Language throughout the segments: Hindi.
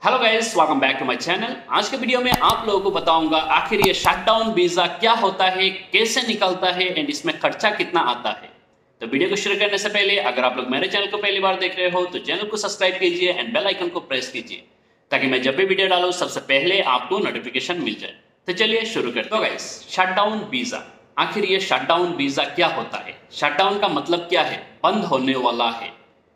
Hello guys, welcome back to my channel. आज के वीडियो में आप लोगों को बताऊंगा आखिर ये शटडाउन वीजा क्या होता है, कैसे निकलता है एंड इसमें खर्चा कितना आता है। तो वीडियो को शुरू करने से पहले अगर आप लोग मेरे चैनल को पहली बार देख रहे हो तो चैनल को सब्सक्राइब कीजिए एंड बेल आइकन को प्रेस कीजिए ताकि मैं जब भी वीडियो डालूं सबसे पहले आपको नोटिफिकेशन मिल जाए। तो चलिए शुरू करते हैं। गाइस, शटडाउन वीजा, आखिर ये शटडाउन वीजा क्या होता है? शटडाउन का मतलब क्या है? बंद होने वाला है।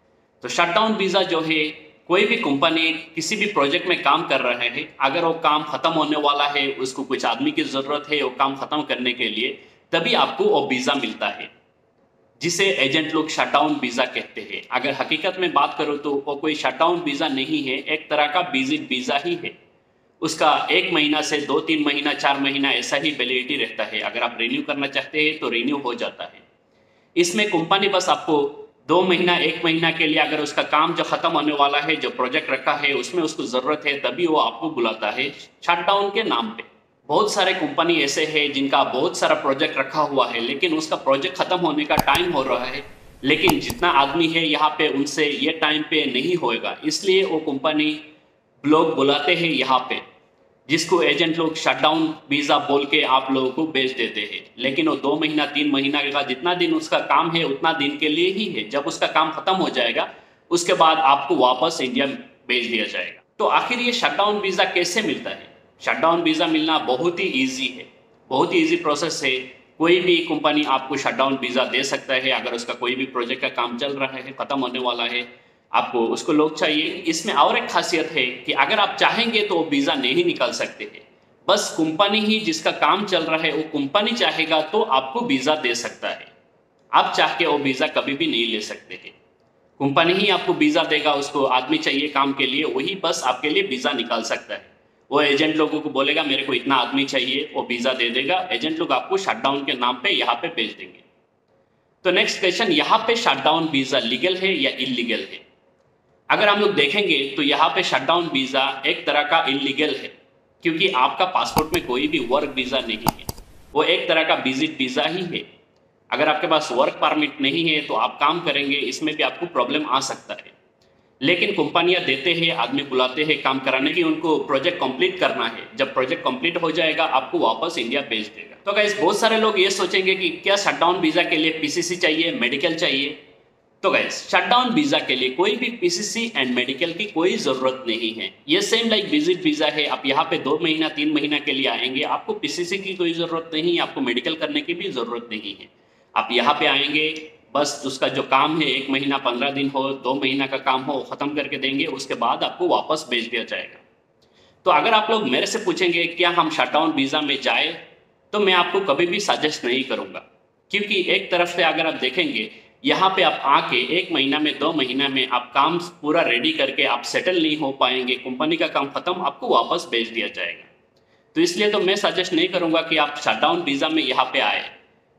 तो शटडाउन वीजा जो है, कोई भी कंपनी किसी भी प्रोजेक्ट में काम कर रहे हैं, अगर वो काम खत्म होने वाला है, उसको कुछ आदमी की जरूरत है वो काम खत्म करने के लिए, तभी आपको वो वीजा मिलता है, जिसे एजेंट लोग शटडाउन वीजा कहते हैं। अगर हकीकत में बात करो तो वो कोई शटडाउन वीजा नहीं है, एक तरह का विजिट वीजा ही है। उसका 1 महीना से 2-3 महीना 4 महीना ऐसा ही वैलिडिटी रहता है। अगर आप रिन्यू करना चाहते हैं तो रिन्यू हो जाता है। इसमें कंपनी बस आपको 2 महीना 1 महीना के लिए, अगर उसका काम जो खत्म होने वाला है, जो प्रोजेक्ट रखा है उसमें उसको जरूरत है, तभी वो आपको बुलाता है शटडाउन के नाम पे। बहुत सारे कंपनी ऐसे हैं जिनका बहुत सारा प्रोजेक्ट रखा हुआ है, लेकिन उसका प्रोजेक्ट खत्म होने का टाइम हो रहा है, लेकिन जितना आदमी है यहाँ पे उनसे ये टाइम पे नहीं होएगा, इसलिए वो कंपनी लोग बुलाते हैं यहाँ पे, जिसको एजेंट लोग शटडाउन वीजा बोल के आप लोगों को बेच देते हैं। लेकिन वो 2 महीना 3 महीना का जितना दिन उसका काम है उतना दिन के लिए ही है। जब उसका काम खत्म हो जाएगा उसके बाद आपको वापस इंडिया भेज दिया जाएगा। तो आखिर ये शटडाउन वीजा कैसे मिलता है? शटडाउन वीजा मिलना बहुत ही ईजी है, बहुत ही ईजी प्रोसेस है। कोई भी कंपनी आपको शटडाउन वीजा दे सकता है। अगर उसका कोई भी प्रोजेक्ट का काम चल रहा है, खत्म होने वाला है, आपको उसको लोग चाहिए। इसमें और एक खासियत है कि अगर आप चाहेंगे तो वीजा नहीं निकाल सकते हैं। बस कंपनी ही, जिसका काम चल रहा है वो कंपनी चाहेगा तो आपको वीजा दे सकता है। आप चाह के वो वीजा कभी भी नहीं ले सकते हैं। कंपनी ही आपको वीजा देगा, उसको आदमी चाहिए काम के लिए, वही बस आपके लिए वीजा निकाल सकता है। वो एजेंट लोगों को बोलेगा मेरे को इतना आदमी चाहिए, वो वीजा दे देगा। एजेंट लोग आपको शटडाउन के नाम पे यहाँ पे भेज देंगे। तो नेक्स्ट क्वेश्चन, यहाँ पे शटडाउन वीजा लीगल है या इलीगल है? अगर हम लोग देखेंगे तो यहाँ पे शटडाउन वीजा एक तरह का इलीगल है, क्योंकि आपका पासपोर्ट में कोई भी वर्क वीजा नहीं है। वो एक तरह का विजिट वीजा ही है। अगर आपके पास वर्क परमिट नहीं है तो आप काम करेंगे, इसमें भी आपको प्रॉब्लम आ सकता है। लेकिन कंपनियां देते हैं, आदमी बुलाते हैं काम कराने की, उनको प्रोजेक्ट कंप्लीट करना है। जब प्रोजेक्ट कंप्लीट हो जाएगा आपको वापस इंडिया भेज देगा। तो गाइस, बहुत सारे लोग ये सोचेंगे कि क्या शटडाउन वीजा के लिए पीसीसी चाहिए, मेडिकल चाहिए? तो गाइस, शटडाउन वीजा के लिए कोई भी पीसीसी एंड मेडिकल की कोई जरूरत नहीं है। ये सेम लाइक विजिट वीजा है। आप यहाँ पे 2 महीना 3 महीना के लिए आएंगे, आपको पीसीसी की कोई जरूरत नहीं, आपको मेडिकल करने की भी जरूरत नहीं है। आप यहाँ पे आएंगे, बस उसका जो काम है 1 महीना 15 दिन हो, 2 महीना का काम हो, खत्म करके देंगे, उसके बाद आपको वापस भेज दिया जाएगा। तो अगर आप लोग मेरे से पूछेंगे क्या हम शटडाउन वीजा में जाए, तो मैं आपको कभी भी सजेस्ट नहीं करूंगा। क्योंकि एक तरफ से अगर आप देखेंगे, यहाँ पे आप आके 1 महीना में 2 महीना में आप काम पूरा रेडी करके आप सेटल नहीं हो पाएंगे, कंपनी का काम खत्म, आपको वापस भेज दिया जाएगा। तो इसलिए तो मैं सजेस्ट नहीं करूंगा कि आप शटडाउन वीजा में यहाँ पे आए।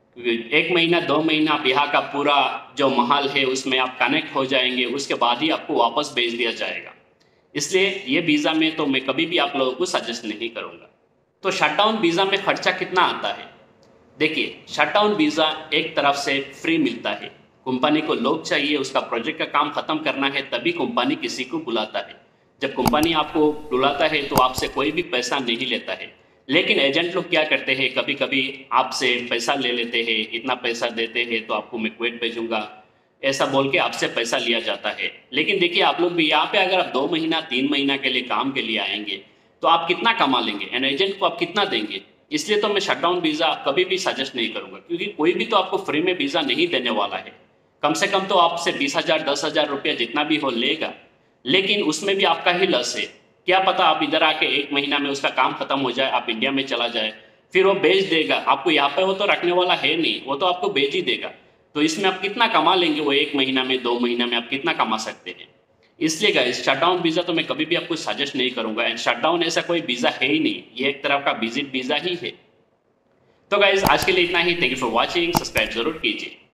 1 महीना 2 महीना आप यहाँ का पूरा जो माहौल है उसमें आप कनेक्ट हो जाएंगे, उसके बाद ही आपको वापस भेज दिया जाएगा। इसलिए ये वीजा में तो मैं कभी भी आप लोगों को सजेस्ट नहीं करूंगा। तो शटडाउन वीजा में खर्चा कितना आता है? देखिए, शटडाउन वीजा एक तरफ से फ्री मिलता है। कंपनी को लोग चाहिए, उसका प्रोजेक्ट का काम खत्म करना है, तभी कंपनी किसी को बुलाता है। जब कंपनी आपको बुलाता है तो आपसे कोई भी पैसा नहीं लेता है। लेकिन एजेंट लोग क्या करते हैं, कभी कभी आपसे पैसा ले लेते हैं। इतना पैसा देते हैं तो आपको मैं कुवैत भेजूंगा, ऐसा बोल के आपसे पैसा लिया जाता है। लेकिन देखिए, आप लोग भी यहाँ पे अगर आप 2 महीना 3 महीना के लिए काम के लिए आएंगे तो आप कितना कमा लेंगे एंड एजेंट को आप कितना देंगे? इसलिए तो मैं शटडाउन वीजा कभी भी सजेस्ट नहीं करूंगा, क्योंकि कोई भी तो आपको फ्री में वीजा नहीं देने वाला है। कम से कम तो आपसे 20,000 10,000 रुपया जितना भी हो लेगा, लेकिन उसमें भी आपका ही लॉस है। क्या पता आप इधर आके 1 महीना में उसका काम खत्म हो जाए, आप इंडिया में चला जाए, फिर वो बेच देगा आपको। यहाँ पे वो तो रखने वाला है नहीं, वो तो आपको बेच ही देगा। तो इसमें आप कितना कमा लेंगे? वो 1 महीना में 2 महीना में आप कितना कमा सकते हैं? इसलिए गाइस, शटडाउन वीजा तो मैं कभी भी आपको सजेस्ट नहीं करूंगा। एंड शटडाउन ऐसा कोई वीजा है ही नहीं, ये एक तरह का विजिट वीजा ही है। तो गाइस, आज के लिए इतना ही। Thank you for watching, subscribe जरूर कीजिए।